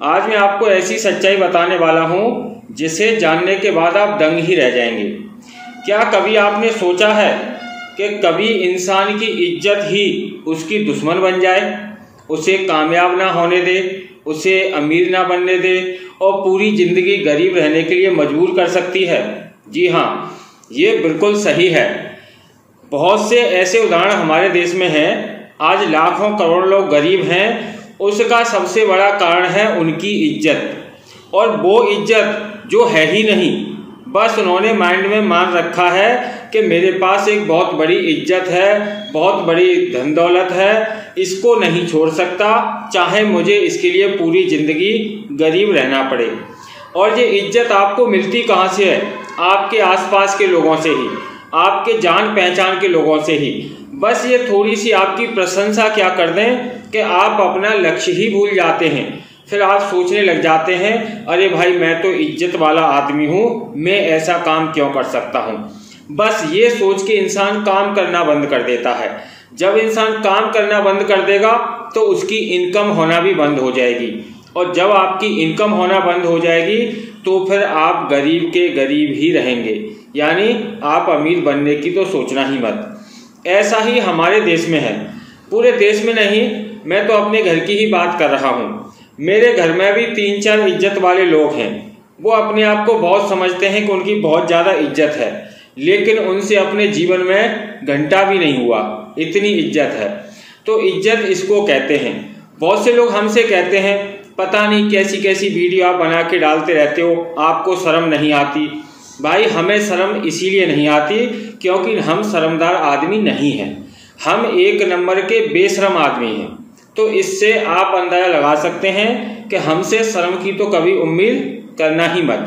आज मैं आपको ऐसी सच्चाई बताने वाला हूँ जिसे जानने के बाद आप दंग ही रह जाएंगे। क्या कभी आपने सोचा है कि कभी इंसान की इज्जत ही उसकी दुश्मन बन जाए, उसे कामयाब ना होने दे, उसे अमीर ना बनने दे और पूरी ज़िंदगी गरीब रहने के लिए मजबूर कर सकती है? जी हाँ, ये बिल्कुल सही है। बहुत से ऐसे उदाहरण हमारे देश में हैं। आज लाखों करोड़ों लोग गरीब हैं, उसका सबसे बड़ा कारण है उनकी इज्जत। और वो इज्जत जो है ही नहीं, बस उन्होंने माइंड में मान रखा है कि मेरे पास एक बहुत बड़ी इज्जत है, बहुत बड़ी धन दौलत है, इसको नहीं छोड़ सकता, चाहे मुझे इसके लिए पूरी ज़िंदगी गरीब रहना पड़े। और ये इज्जत आपको मिलती कहाँ से है? आपके आसपास के लोगों से ही, आपके जान पहचान के लोगों से ही। बस ये थोड़ी सी आपकी प्रशंसा क्या कर दें कि आप अपना लक्ष्य ही भूल जाते हैं। फिर आप सोचने लग जाते हैं, अरे भाई मैं तो इज्जत वाला आदमी हूँ, मैं ऐसा काम क्यों कर सकता हूँ। बस ये सोच के इंसान काम करना बंद कर देता है। जब इंसान काम करना बंद कर देगा तो उसकी इनकम होना भी बंद हो जाएगी, और जब आपकी इनकम होना बंद हो जाएगी तो फिर आप गरीब के गरीब ही रहेंगे, यानी आप अमीर बनने की तो सोचना ही मत। ऐसा ही हमारे देश में है, पूरे देश में नहीं, मैं तो अपने घर की ही बात कर रहा हूँ। मेरे घर में भी 3-4 इज्जत वाले लोग हैं। वो अपने आप को बहुत समझते हैं कि उनकी बहुत ज़्यादा इज्जत है, लेकिन उनसे अपने जीवन में घंटा भी नहीं हुआ, इतनी इज्जत है। तो इज्जत इसको कहते हैं। बहुत से लोग हमसे कहते हैं, पता नहीं कैसी कैसी वीडियो आप बना के डालते रहते हो, आपको शर्म नहीं आती। भाई हमें शर्म इसीलिए नहीं आती क्योंकि हम शर्मदार आदमी नहीं हैं, हम एक नंबर के बेशर्म आदमी हैं। तो इससे आप अंदाज़ा लगा सकते हैं कि हमसे शर्म की तो कभी उम्मीद करना ही मत।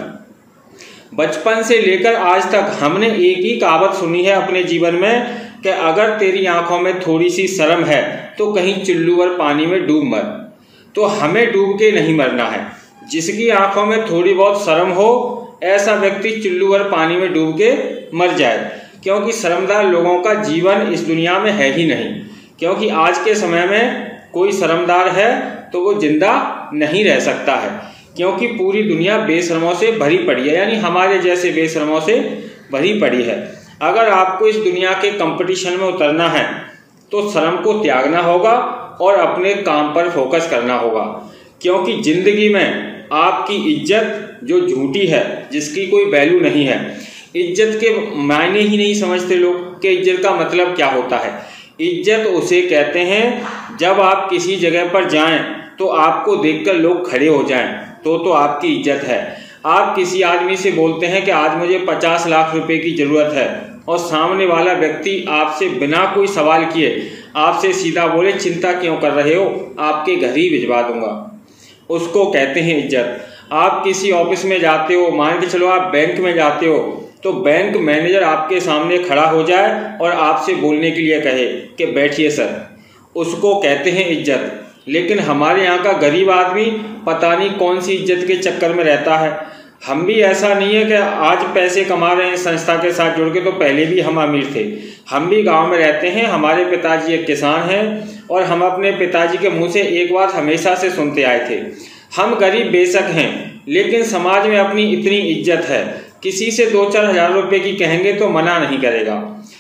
बचपन से लेकर आज तक हमने एक ही कहावत सुनी है अपने जीवन में कि अगर तेरी आंखों में थोड़ी सी शर्म है तो कहीं चुल्लू पानी में डूब मत। तो हमें डूब के नहीं मरना है। जिसकी आंखों में थोड़ी बहुत शर्म हो, ऐसा व्यक्ति चुल्लू और पानी में डूब के मर जाए, क्योंकि शर्मदार लोगों का जीवन इस दुनिया में है ही नहीं। क्योंकि आज के समय में कोई शर्मदार है तो वो जिंदा नहीं रह सकता है, क्योंकि पूरी दुनिया बेशर्मों से भरी पड़ी है, यानी हमारे जैसे बेशर्मों से भरी पड़ी है। अगर आपको इस दुनिया के कंपटीशन में उतरना है तो शर्म को त्यागना होगा और अपने काम पर फोकस करना होगा, क्योंकि ज़िंदगी में आपकी इज्जत जो झूठी है, जिसकी कोई वैल्यू नहीं है, इज्जत के मायने ही नहीं समझते लोग कि इज्जत का मतलब क्या होता है। इज्जत उसे कहते हैं जब आप किसी जगह पर जाएं तो आपको देखकर लोग खड़े हो जाएं, तो आपकी इज्जत है। आप किसी आदमी से बोलते हैं कि आज मुझे 50 लाख रुपए की ज़रूरत है, और सामने वाला व्यक्ति आपसे बिना कोई सवाल किए आपसे सीधा बोले, चिंता क्यों कर रहे हो, आपके घर ही भिजवा दूंगा, उसको कहते हैं इज्जत। आप किसी ऑफिस में जाते हो, मान के चलो आप बैंक में जाते हो, तो बैंक मैनेजर आपके सामने खड़ा हो जाए और आपसे बोलने के लिए कहे कि बैठिए सर, उसको कहते हैं इज्जत। लेकिन हमारे यहाँ का गरीब आदमी पता नहीं कौन सी इज्जत के चक्कर में रहता है। हम भी ऐसा नहीं है कि आज पैसे कमा रहे हैं संस्था के साथ जुड़ के, तो पहले भी हम अमीर थे। हम भी गांव में रहते हैं, हमारे पिताजी एक किसान हैं, और हम अपने पिताजी के मुंह से एक बात हमेशा से सुनते आए थे, हम गरीब बेशक हैं लेकिन समाज में अपनी इतनी इज्जत है, किसी से 2-4 हज़ार रुपये की कहेंगे तो मना नहीं करेगा।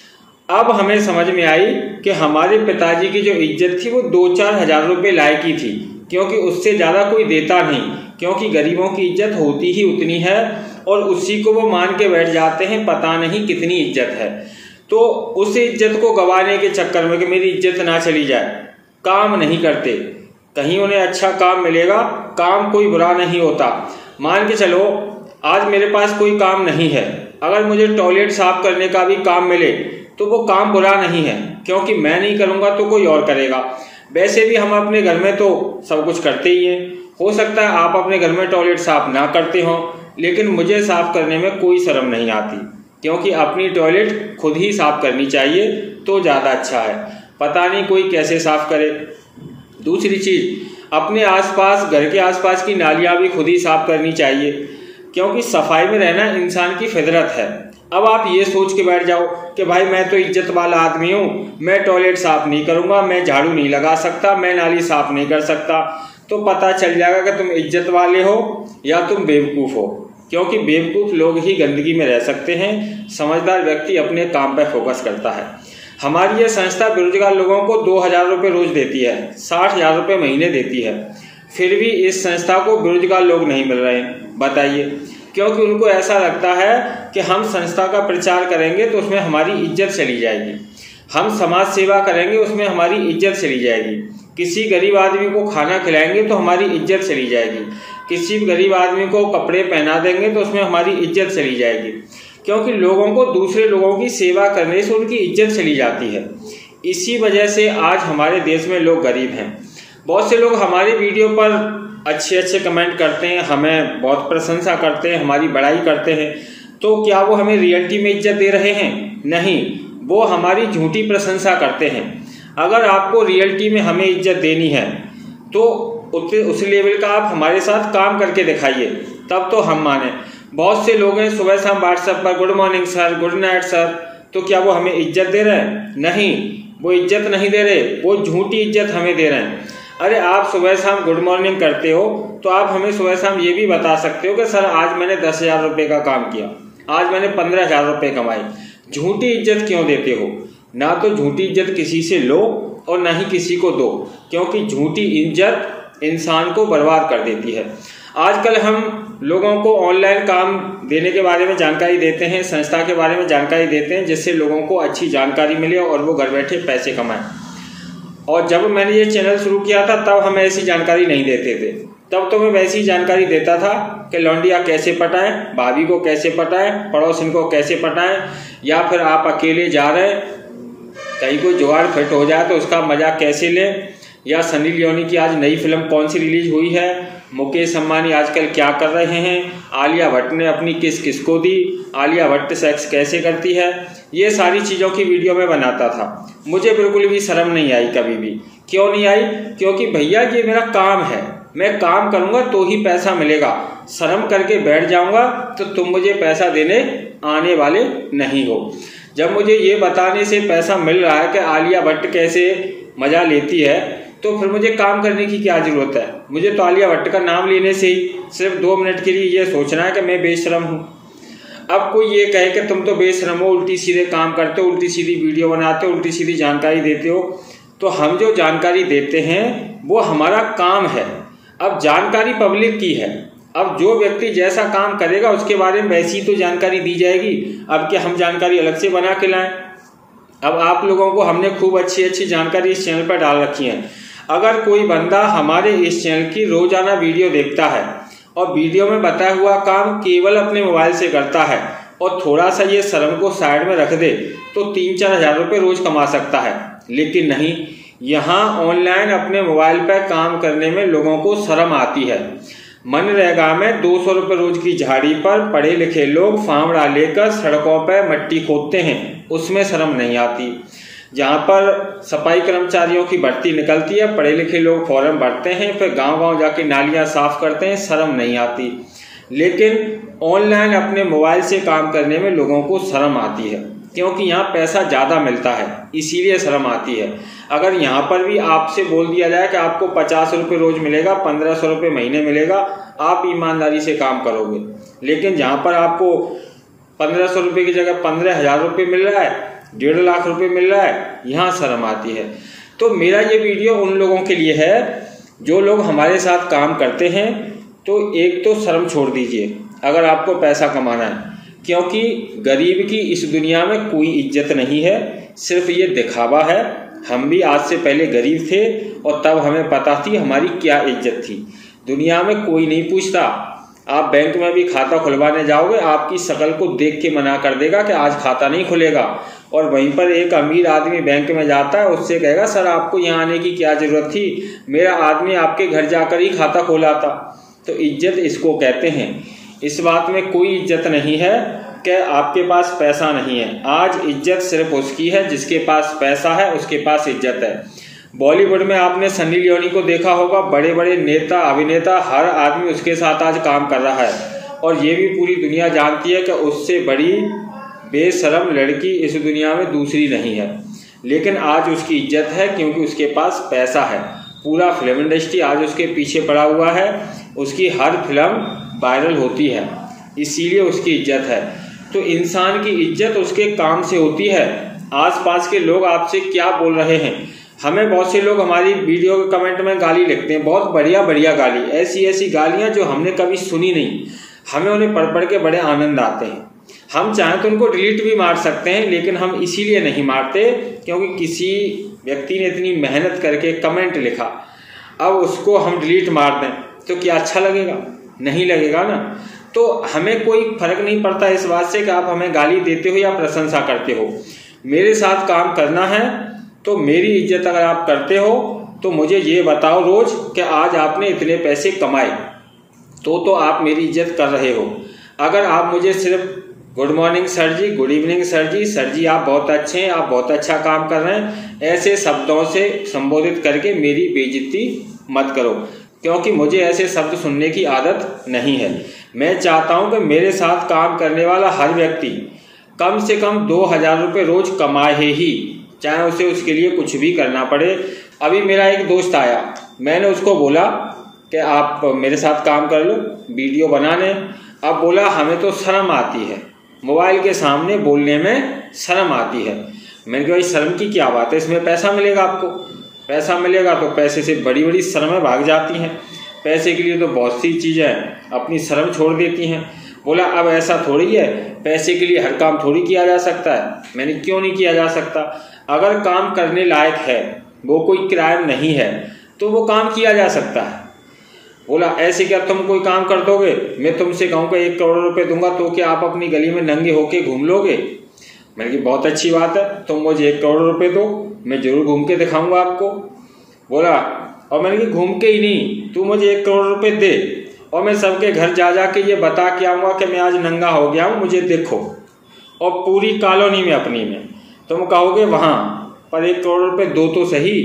अब हमें समझ में आई कि हमारे पिताजी की जो इज्जत थी वो 2-4 हज़ार रुपये लायक ही थी, क्योंकि उससे ज़्यादा कोई देता नहीं, क्योंकि गरीबों की इज्जत होती ही उतनी है और उसी को वो मान के बैठ जाते हैं, पता नहीं कितनी इज्जत है। तो उस इज्जत को गंवाने के चक्कर में कि मेरी इज्जत ना चली जाए, काम नहीं करते। कहीं उन्हें अच्छा काम मिलेगा, काम कोई बुरा नहीं होता। मान के चलो आज मेरे पास कोई काम नहीं है, अगर मुझे टॉयलेट साफ करने का भी काम मिले तो वो काम बुरा नहीं है, क्योंकि मैं नहीं करूँगा तो कोई और करेगा। वैसे भी हम अपने घर में तो सब कुछ करते ही हैं। हो सकता है आप अपने घर में टॉयलेट साफ ना करते हों, लेकिन मुझे साफ करने में कोई शर्म नहीं आती, क्योंकि अपनी टॉयलेट खुद ही साफ करनी चाहिए तो ज़्यादा अच्छा है। पता नहीं कोई कैसे साफ करे। दूसरी चीज़, अपने आसपास, घर के आसपास की नालियाँ भी खुद ही साफ करनी चाहिए, क्योंकि सफाई में रहना इंसान की फितरत है। अब आप ये सोच के बैठ जाओ कि भाई मैं तो इज्जत वाला आदमी हूँ, मैं टॉयलेट साफ नहीं करूँगा, मैं झाड़ू नहीं लगा सकता, मैं नाली साफ नहीं कर सकता, तो पता चल जाएगा कि तुम इज्जत वाले हो या तुम बेवकूफ़ हो, क्योंकि बेवकूफ़ लोग ही गंदगी में रह सकते हैं। समझदार व्यक्ति अपने काम पर फोकस करता है। हमारी ये संस्था बेरोजगार लोगों को 2000 रुपये रोज देती है, 60,000 रुपये महीने देती है, फिर भी इस संस्था को बेरोजगार लोग नहीं मिल रहे हैं। बताइए, क्योंकि उनको ऐसा लगता है कि हम संस्था का प्रचार करेंगे तो उसमें हमारी इज्जत चली जाएगी, हम समाज सेवा करेंगे उसमें हमारी इज्जत चली जाएगी, किसी गरीब आदमी को खाना खिलाएंगे तो हमारी इज्जत चली जाएगी, किसी गरीब आदमी को कपड़े पहना देंगे तो उसमें हमारी इज्जत चली जाएगी, क्योंकि लोगों को दूसरे लोगों की सेवा करने से उनकी इज्जत चली जाती है। इसी वजह से आज हमारे देश में लोग गरीब हैं। बहुत से लोग हमारे वीडियो पर अच्छे कमेंट करते हैं, हमें बहुत प्रशंसा करते हैं, हमारी बड़ाई करते हैं, तो क्या वो हमें रियलिटी में इज्जत दे रहे हैं? नहीं, वो हमारी झूठी प्रशंसा करते हैं। अगर आपको रियलिटी में हमें इज्जत देनी है तो उस लेवल का आप हमारे साथ काम करके दिखाइए, तब तो हम माने। बहुत से लोग हैं सुबह शाम व्हाट्सएप पर good morning sir, good night sir, तो क्या वो हमें इज्जत दे रहे हैं? नहीं, वो इज्जत नहीं दे रहे, वो झूठी इज्जत हमें दे रहे हैं। अरे आप सुबह शाम गुड मॉर्निंग करते हो तो आप हमें सुबह शाम ये भी बता सकते हो कि सर आज मैंने 10,000 रुपये का काम किया, आज मैंने 15,000 रुपये कमाए। झूठी इज्जत क्यों देते हो? ना तो झूठी इज्जत किसी से लो और ना ही किसी को दो, क्योंकि झूठी इज्जत इंसान को बर्बाद कर देती है। आजकल हम लोगों को ऑनलाइन काम देने के बारे में जानकारी देते हैं, संस्था के बारे में जानकारी देते हैं, जिससे लोगों को अच्छी जानकारी मिले और वो घर बैठे पैसे कमाएं। और जब मैंने ये चैनल शुरू किया था तब हमें ऐसी जानकारी नहीं देते थे, तब तो मैं वैसी जानकारी देता था कि लौंडिया कैसे पटाएं, भाभी को कैसे पटाएं, पड़ोसन को कैसे पटाएं, या फिर आप अकेले जा रहे हैं कहीं कोई जुगाड़ फिट हो जाए तो उसका मजा कैसे लें, या सनी लियोनी की आज नई फिल्म कौन सी रिलीज हुई है, मुकेश अंबानी आजकल क्या कर रहे हैं, आलिया भट्ट ने अपनी किस किसको दी, आलिया भट्ट सेक्स कैसे करती है, ये सारी चीज़ों की वीडियो में बनाता था। मुझे बिल्कुल भी शर्म नहीं आई कभी भी। क्यों नहीं आई? क्योंकि भैया ये मेरा काम है, मैं काम करूँगा तो ही पैसा मिलेगा। शर्म करके बैठ जाऊँगा तो तुम मुझे पैसा देने आने वाले नहीं हो। जब मुझे ये बताने से पैसा मिल रहा है कि आलिया भट्ट कैसे मज़ा लेती है, तो फिर मुझे काम करने की क्या ज़रूरत है? मुझे तो आलिया भट्ट का नाम लेने से ही सिर्फ 2 मिनट के लिए ये सोचना है कि मैं बेशरम हूँ। अब कोई ये कहे कि तुम तो बेशरम हो, उल्टी सीधे काम करते हो, उल्टी सीधी वीडियो बनाते हो, उल्टी सीधी जानकारी देते हो, तो हम जो जानकारी देते हैं वो हमारा काम है। अब जानकारी पब्लिक की है, अब जो व्यक्ति जैसा काम करेगा उसके बारे में वैसी तो जानकारी दी जाएगी। अब क्या हम जानकारी अलग से बना के लाएं? अब आप लोगों को हमने खूब अच्छी जानकारी इस चैनल पर डाल रखी है। अगर कोई बंदा हमारे इस चैनल की रोजाना वीडियो देखता है और वीडियो में बताया हुआ काम केवल अपने मोबाइल से करता है और थोड़ा सा ये शर्म को साइड में रख दे तो 3-4 हज़ार रुपये रोज कमा सकता है। लेकिन नहीं, यहाँ ऑनलाइन अपने मोबाइल पर काम करने में लोगों को शर्म आती है। मनरेगा में 200 रुपये रोज की झाड़ी पर पढ़े लिखे लोग फावड़ा लेकर सड़कों पर मट्टी खोदते हैं, उसमें शर्म नहीं आती। जहाँ पर सफाई कर्मचारियों की भर्ती निकलती है, पढ़े लिखे लोग फॉर्म भरते हैं, फिर गांव-गांव जाके नालियाँ साफ करते हैं, शर्म नहीं आती। लेकिन ऑनलाइन अपने मोबाइल से काम करने में लोगों को शर्म आती है, क्योंकि यहाँ पैसा ज़्यादा मिलता है, इसीलिए शर्म आती है। अगर यहाँ पर भी आपसे बोल दिया जाए कि आपको 50 रुपये रोज मिलेगा, 1500 रुपये महीने मिलेगा, आप ईमानदारी से काम करोगे। लेकिन जहाँ पर आपको 1500 रुपये की जगह 15,000 रुपये मिल रहा है, 1.5 लाख रुपये मिल रहा है, यहाँ शर्म आती है। तो मेरा ये वीडियो उन लोगों के लिए है जो लोग हमारे साथ काम करते हैं। तो एक तो शर्म छोड़ दीजिए अगर आपको पैसा कमाना है, क्योंकि गरीब की इस दुनिया में कोई इज्जत नहीं है, सिर्फ ये दिखावा है। हम भी आज से पहले गरीब थे और तब हमें पता थी हमारी क्या इज्जत थी। दुनिया में कोई नहीं पूछता। आप बैंक में भी खाता खुलवाने जाओगे, आपकी शक्ल को देख के मना कर देगा कि आज खाता नहीं खुलेगा। और वहीं पर एक अमीर आदमी बैंक में जाता है, उससे कहेगा सर आपको यहाँ आने की क्या ज़रूरत थी, मेरा आदमी आपके घर जाकर ही खाता खोला था। तो इज्जत इसको कहते हैं। इस बात में कोई इज्जत नहीं है कि आपके पास पैसा नहीं है। आज इज्जत सिर्फ उसकी है जिसके पास पैसा है, उसके पास इज्जत है। बॉलीवुड में आपने सनी लियोनी को देखा होगा, बड़े बड़े नेता अभिनेता हर आदमी उसके साथ आज काम कर रहा है, और ये भी पूरी दुनिया जानती है कि उससे बड़ी बेशरम लड़की इस दुनिया में दूसरी नहीं है। लेकिन आज उसकी इज्जत है क्योंकि उसके पास पैसा है। पूरा फिल्म इंडस्ट्री आज उसके पीछे पड़ा हुआ है, उसकी हर फिल्म वायरल होती है, इसीलिए उसकी इज्जत है। तो इंसान की इज्जत उसके काम से होती है। आसपास के लोग आपसे क्या बोल रहे हैं, हमें बहुत से लोग हमारी वीडियो के कमेंट में गाली लिखते हैं, बहुत बढ़िया बढ़िया गाली, ऐसी ऐसी गालियाँ जो हमने कभी सुनी नहीं, हमें उन्हें पढ़ पढ़ के बड़े आनंद आते हैं। हम चाहें तो उनको डिलीट भी मार सकते हैं, लेकिन हम इसीलिए नहीं मारते क्योंकि किसी व्यक्ति ने इतनी मेहनत करके कमेंट लिखा, अब उसको हम डिलीट मार दें तो क्या अच्छा लगेगा? नहीं लगेगा ना। तो हमें कोई फर्क नहीं पड़ता इस बात से कि आप हमें गाली देते हो या प्रशंसा करते हो। मेरे साथ काम करना है तो मेरी इज्जत अगर आप करते हो तो मुझे ये बताओ रोज कि आज आपने इतने पैसे कमाए, तो आप मेरी इज्जत कर रहे हो। अगर आप मुझे सिर्फ good morning sir ji, good evening sir ji आप बहुत अच्छे हैं, आप बहुत अच्छा काम कर रहे हैं, ऐसे शब्दों से संबोधित करके मेरी बेइज्जती मत करो, क्योंकि मुझे ऐसे शब्द सुनने की आदत नहीं है। मैं चाहता हूं कि मेरे साथ काम करने वाला हर व्यक्ति कम से कम 2000 रुपये रोज कमाए ही, चाहे उसे उसके लिए कुछ भी करना पड़े। अभी मेरा एक दोस्त आया, मैंने उसको बोला कि आप मेरे साथ काम कर लो, वीडियो बनाने। अब बोला हमें तो शर्म आती है, मोबाइल के सामने बोलने में शर्म आती है। मैंने कहा शर्म की क्या बात है, इसमें पैसा मिलेगा आपको, पैसा मिलेगा तो पैसे से बड़ी बड़ी शर्में भाग जाती हैं। पैसे के लिए तो बहुत सी चीज़ें अपनी शर्म छोड़ देती हैं। बोला अब ऐसा थोड़ी है, पैसे के लिए हर काम थोड़ी किया जा सकता है। मैंने क्यों नहीं किया जा सकता? अगर काम करने लायक है, वो कोई क्राइम नहीं है, तो वो काम किया जा सकता है। बोला ऐसे क्या तुम कोई काम कर दोगे, मैं तुमसे कहूँ कि 1 करोड़ रुपए दूंगा तो क्या आप अपनी गली में नंगे होके घूम लोगे? मैंने कहा बहुत अच्छी बात है, तुम मुझे 1 करोड़ रुपए दो, मैं जरूर घूम के दिखाऊंगा आपको। बोला और मैंने कहा घूम के ही नहीं, तू मुझे 1 करोड़ रुपए दे और मैं सबके घर जा जा के ये बता के आऊँगा कि मैं आज नंगा हो गया हूँ, मुझे देखो। और पूरी कॉलोनी में अपनी में तुम कहोगे वहाँ पर 1 करोड़ रुपए दो तो सही।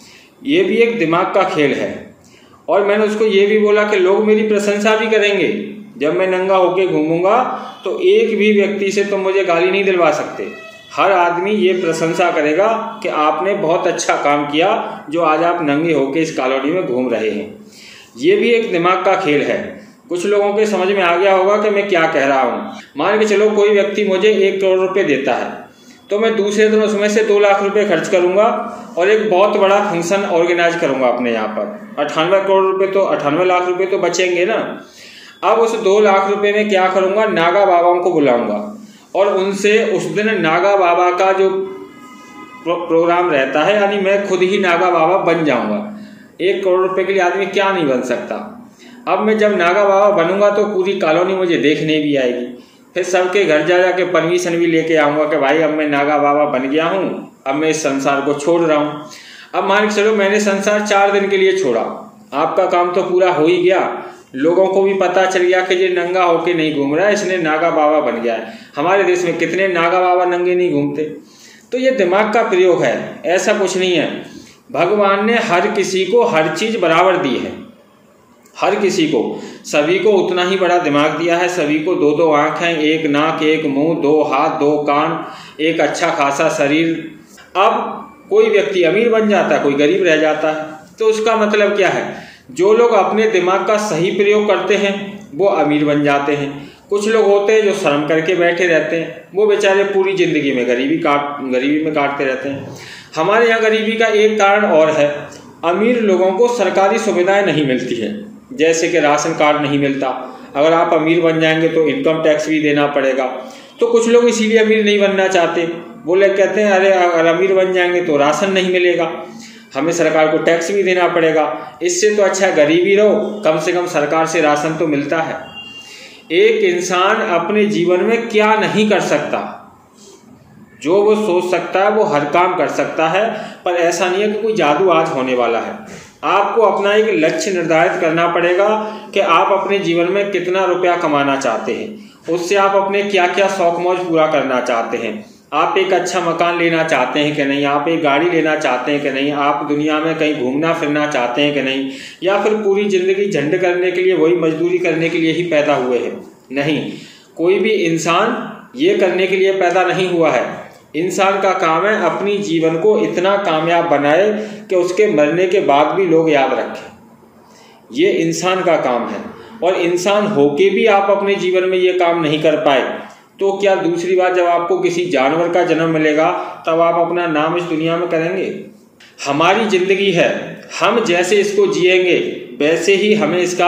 ये भी एक दिमाग का खेल है। और मैंने उसको ये भी बोला कि लोग मेरी प्रशंसा भी करेंगे, जब मैं नंगा होके घूमूंगा तो एक भी व्यक्ति से तुम मुझे गाली नहीं दिलवा सकते। हर आदमी ये प्रशंसा करेगा कि आपने बहुत अच्छा काम किया जो आज आप नंगे होके इस कॉलोनी में घूम रहे हैं। ये भी एक दिमाग का खेल है। कुछ लोगों के समझ में आ गया होगा कि मैं क्या कह रहा हूँ। मान के चलो कोई व्यक्ति मुझे 1 करोड़ रुपए देता है तो मैं दूसरे दिन उसमें से 2 लाख रुपए खर्च करूंगा और एक बहुत बड़ा फंक्शन ऑर्गेनाइज करूंगा अपने यहाँ पर। 98 करोड़ रुपए तो 98 लाख रुपए तो बचेंगे ना। अब उस 2 लाख रुपए में क्या करूंगा, नागा बाबाओं को बुलाऊंगा और उनसे उस दिन नागा बाबा का जो प्रोग्राम रहता है, यानी मैं खुद ही नागा बाबा बन जाऊंगा। 1 करोड़ रुपए के लिए आदमी क्या नहीं बन सकता। अब मैं जब नागा बाबा बनूंगा तो पूरी कॉलोनी मुझे देखने भी आएगी, फिर सबके घर जा के परमिशन भी लेके आऊँगा कि भाई अब मैं नागा बाबा बन गया हूँ, अब मैं इस संसार को छोड़ रहा हूँ। अब मान के चलो मैंने संसार 4 दिन के लिए छोड़ा, आपका काम तो पूरा हो ही गया। लोगों को भी पता चल गया कि ये नंगा होके नहीं घूम रहा है, इसने नागा बाबा बन गया है। हमारे देश में कितने नागा बाबा नंगे नहीं घूमते। तो ये दिमाग का प्रयोग है, ऐसा कुछ नहीं है। भगवान ने हर किसी को हर चीज़ बराबर दी है, हर किसी को, सभी को उतना ही बड़ा दिमाग दिया है। सभी को 2-2 आँखें, 1 नाक, 1 मुंह, 2 हाथ, 2 कान, एक अच्छा खासा शरीर। अब कोई व्यक्ति अमीर बन जाता है, कोई गरीब रह जाता है, तो उसका मतलब क्या है? जो लोग अपने दिमाग का सही प्रयोग करते हैं वो अमीर बन जाते हैं। कुछ लोग होते हैं जो शर्म करके बैठे रहते हैं, वो बेचारे पूरी जिंदगी में गरीबी में काटते रहते हैं। हमारे यहाँ गरीबी का एक कारण और है, अमीर लोगों को सरकारी सुविधाएं नहीं मिलती है, जैसे कि राशन कार्ड नहीं मिलता। अगर आप अमीर बन जाएंगे तो इनकम टैक्स भी देना पड़ेगा। तो कुछ लोग इसीलिए अमीर नहीं बनना चाहते, वो लोग कहते हैं अरे अगर अमीर बन जाएंगे तो राशन नहीं मिलेगा, हमें सरकार को टैक्स भी देना पड़ेगा, इससे तो अच्छा गरीबी रहो, कम से कम सरकार से राशन तो मिलता है। एक इंसान अपने जीवन में क्या नहीं कर सकता, जो वो सोच सकता है वो हर काम कर सकता है। पर ऐसा नहीं है कि कोई जादू आज होने वाला है। आपको अपना एक लक्ष्य निर्धारित करना पड़ेगा कि आप अपने जीवन में कितना रुपया कमाना चाहते हैं, उससे आप अपने क्या क्या शौक मौज पूरा करना चाहते हैं। आप एक अच्छा मकान लेना चाहते हैं कि नहीं, आप एक गाड़ी लेना चाहते हैं कि नहीं, आप दुनिया में कहीं घूमना फिरना चाहते हैं कि नहीं, या फिर पूरी जिंदगी झंड करने के लिए, वही मजदूरी करने के लिए ही पैदा हुए हैं। नहीं, कोई भी इंसान ये करने के लिए पैदा नहीं हुआ है। इंसान का काम है अपनी जीवन को इतना कामयाब बनाए कि उसके मरने के बाद भी लोग याद रखें। ये इंसान का काम है। और इंसान होके भी आप अपने जीवन में ये काम नहीं कर पाए तो क्या दूसरी बार जब आपको किसी जानवर का जन्म मिलेगा तब आप अपना नाम इस दुनिया में करेंगे? हमारी जिंदगी है, हम जैसे इसको जिएंगे वैसे ही हमें इसका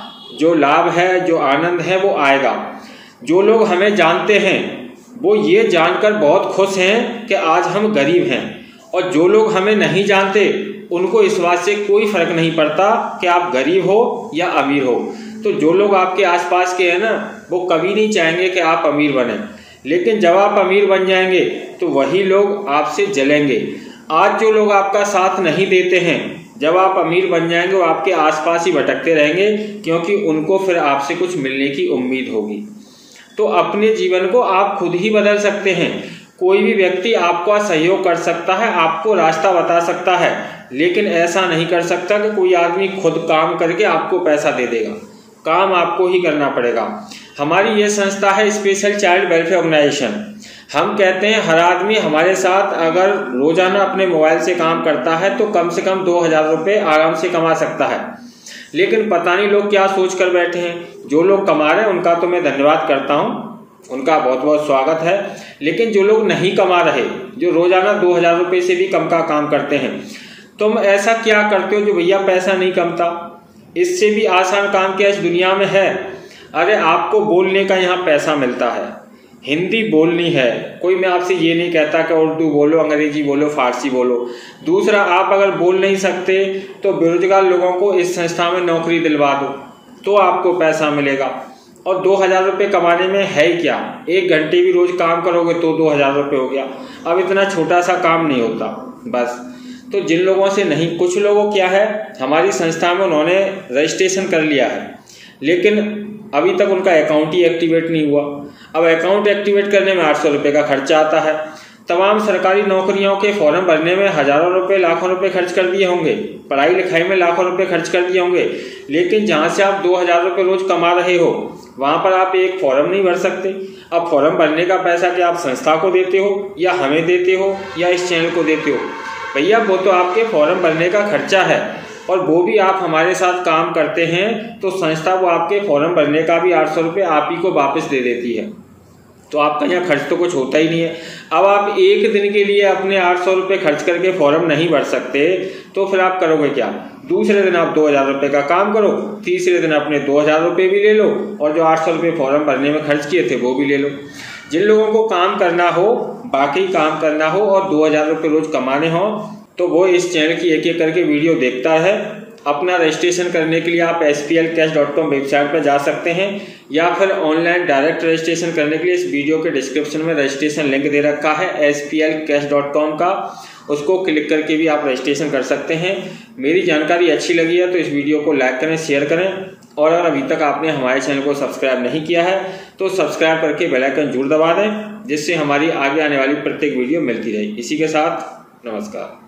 जो लाभ है, जो आनंद है वो आएगा। जो लोग हमें जानते हैं वो ये जानकर बहुत खुश हैं कि आज हम गरीब हैं, और जो लोग हमें नहीं जानते उनको इस बात से कोई फर्क नहीं पड़ता कि आप गरीब हो या अमीर हो। तो जो लोग आपके आसपास के हैं ना, वो कभी नहीं चाहेंगे कि आप अमीर बने, लेकिन जब आप अमीर बन जाएंगे तो वही लोग आपसे जलेंगे। आज जो लोग आपका साथ नहीं देते हैं, जब आप अमीर बन जाएंगे वो आपके आसपास ही भटकते रहेंगे, क्योंकि उनको फिर आपसे कुछ मिलने की उम्मीद होगी। तो अपने जीवन को आप खुद ही बदल सकते हैं। कोई भी व्यक्ति आपका सहयोग कर सकता है, आपको रास्ता बता सकता है, लेकिन ऐसा नहीं कर सकता कि कोई आदमी खुद काम करके आपको पैसा दे देगा। काम आपको ही करना पड़ेगा। हमारी ये संस्था है स्पेशल चाइल्ड वेलफेयर ऑर्गेनाइजेशन। हम कहते हैं हर आदमी हमारे साथ अगर रोजाना अपने मोबाइल से काम करता है तो कम से कम 2000 रुपये आराम से कमा सकता है। लेकिन पता नहीं लोग क्या सोच कर बैठे हैं। जो लोग कमा रहे हैं उनका तो मैं धन्यवाद करता हूँ, उनका बहुत बहुत स्वागत है। लेकिन जो लोग नहीं कमा रहे, जो रोजाना 2000 रुपये से भी कम का काम करते हैं, तुम ऐसा क्या करते हो जो भैया पैसा नहीं कमता? इससे भी आसान काम क्या इस दुनिया में है? अरे आपको बोलने का यहाँ पैसा मिलता है, हिंदी बोलनी है। कोई मैं आपसे ये नहीं कहता कि उर्दू बोलो, अंग्रेजी बोलो, फारसी बोलो। दूसरा, आप अगर बोल नहीं सकते तो बेरोजगार लोगों को इस संस्था में नौकरी दिलवा दो तो आपको पैसा मिलेगा। और 2000 रुपये कमाने में है ही क्या, 1 घंटे भी रोज काम करोगे तो 2000 रुपये हो गया। अब इतना छोटा सा काम नहीं होता बस। तो जिन लोगों से नहीं, कुछ लोगों क्या है हमारी संस्था में उन्होंने रजिस्ट्रेशन कर लिया है लेकिन अभी तक उनका अकाउंट ही एक्टिवेट नहीं हुआ। अब अकाउंट एक्टिवेट करने में 800 रुपये का खर्चा आता है। तमाम सरकारी नौकरियों के फॉर्म भरने में हज़ारों रुपये, लाखों रुपये खर्च कर दिए होंगे, पढ़ाई लिखाई में लाखों रुपये खर्च कर दिए होंगे, लेकिन जहाँ से आप 2000 रुपये रोज कमा रहे हो वहाँ पर आप एक फॉर्म नहीं भर सकते। अब फॉर्म भरने का पैसा क्या आप संस्था को देते हो या हमें देते हो या इस चैनल को देते हो? भैया वो तो आपके फॉर्म भरने का खर्चा है, और वो भी आप हमारे साथ काम करते हैं तो संस्था वो आपके फॉर्म भरने का भी 800 रुपये आप ही को वापस दे देती है। तो आपका यहाँ खर्च तो कुछ होता ही नहीं है। अब आप एक दिन के लिए अपने 800 रुपये खर्च करके फॉर्म नहीं भर सकते तो फिर आप करोगे क्या? दूसरे दिन आप 2000 रुपये का काम करो, तीसरे दिन अपने 2000 रुपये भी ले लो और जो 800 रुपये फॉर्म भरने में खर्च किए थे वो भी ले लो। जिन लोगों को काम करना हो, बाकी काम करना हो और 2000 रुपये रोज कमाने हो तो वो इस चैनल की एक एक करके वीडियो देखता है। अपना रजिस्ट्रेशन करने के लिए आप SPLcash.com वेबसाइट पर जा सकते हैं या फिर ऑनलाइन डायरेक्ट रजिस्ट्रेशन करने के लिए इस वीडियो के डिस्क्रिप्शन में रजिस्ट्रेशन लिंक दे रखा है SPLcash.com का, उसको क्लिक करके भी आप रजिस्ट्रेशन कर सकते हैं। मेरी जानकारी अच्छी लगी है तो इस वीडियो को लाइक करें, शेयर करें, और अगर अभी तक आपने हमारे चैनल को सब्सक्राइब नहीं किया है तो सब्सक्राइब करके बेल आइकन जरूर दबा दें, जिससे हमारी आगे आने वाली प्रत्येक वीडियो मिलती रहे। इसी के साथ नमस्कार।